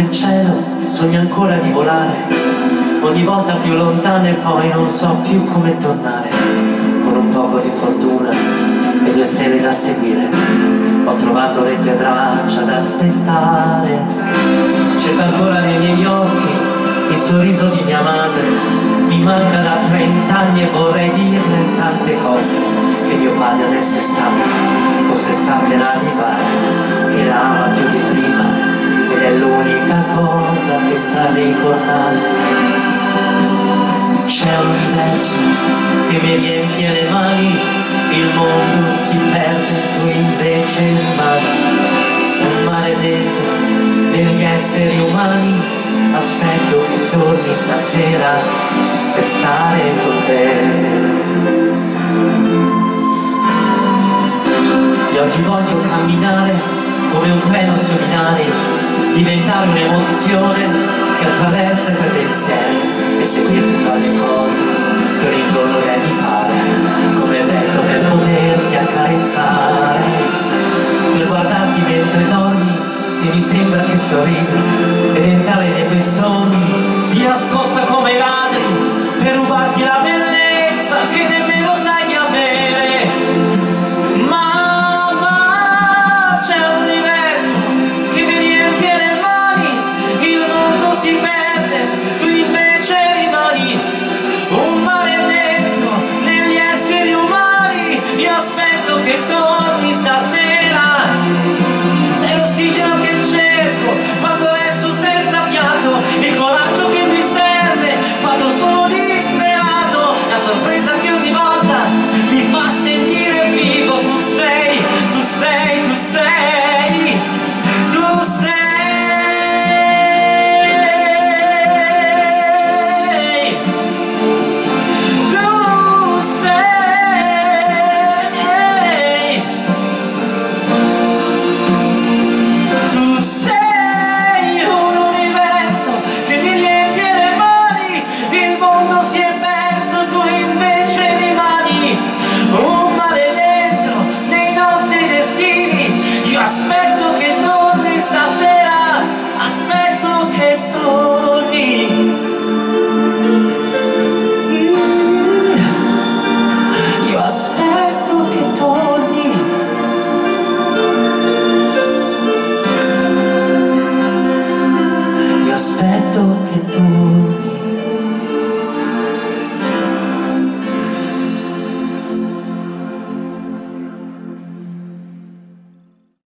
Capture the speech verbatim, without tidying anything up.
del cielo sogno ancora di volare, ogni volta più lontano e poi non so più come tornare. Con un poco di fortuna e due stelle da seguire, ho trovato le tue braccia da aspettare. Cerco ancora nei miei occhi il sorriso di mia madre, mi manca da trent'anni e vorrei dirle tante cose, che mio padre adesso è stanco, forse sta per arrivare, che la ama più di prima ed è l'unica cosa che sa ricordare. C'è un universo che mi riempie le mani, il mondo si perde, tu invece rimani. Un mare dentro negli esseri umani, aspetto che torni stasera per stare con te. E oggi voglio camminare come un treno sui binari, diventare un'emozione che attraversa i tuoi pensieri e seguirti tra le cose che ogni giorno devi fare, come vento per poterti accarezzare, per guardarti mentre dormi, che mi sembra che sorridi